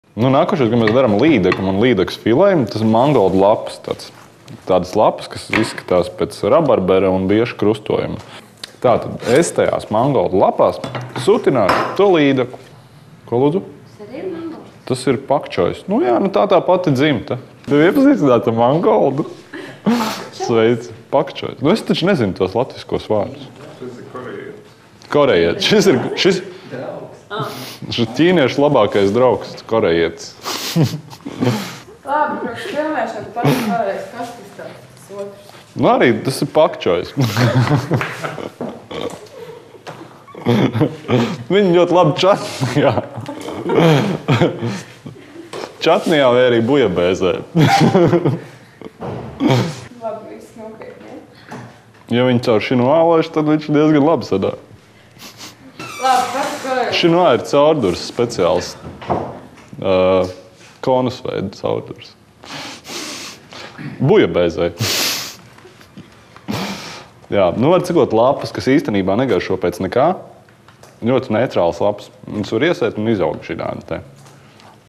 Nu, nākošais, kad mēs darām līdeku un līdekas filējumu, tas ir mangoldu lapas. Tādas lapas, kas izskatās pēc rabarbera un bieša krustojuma. Tātad es tajās mangoldu lapās sutināšu to līdeku. Ko lūdzu? Tas ir pakčojs. Nu jā, nu tā pati dzimta. Tev iepazīstināt ar mangoldu? Sveici, pakčojs. Nu es taču nezinu tos latviskos vārdus. Šis ir korejietis. Korejietis. Šis ķīniešu labākais draugs, korejietis. Labi, priekš filmēšana pats vēlreiz, kas tas otrs? Nu arī tas ir pakčojs. Viņi ļoti labi čatnijā. Čatnijā vai arī bujabēzē. Labi, viss nopietni. Ja viņi caur šinoā laiž, tad viņš diezgan labi sadā. Labi, kas vēlreiz? Šinoā ir caurdurs speciāls. Konusveida caurdurs. Bujabēzē. Jā, nu var cikot lapas, kas īstenībā negaršo pēc nekā. Ļoti neitrāls lapas. Viņas var iesēt un izaugt šī dāna te.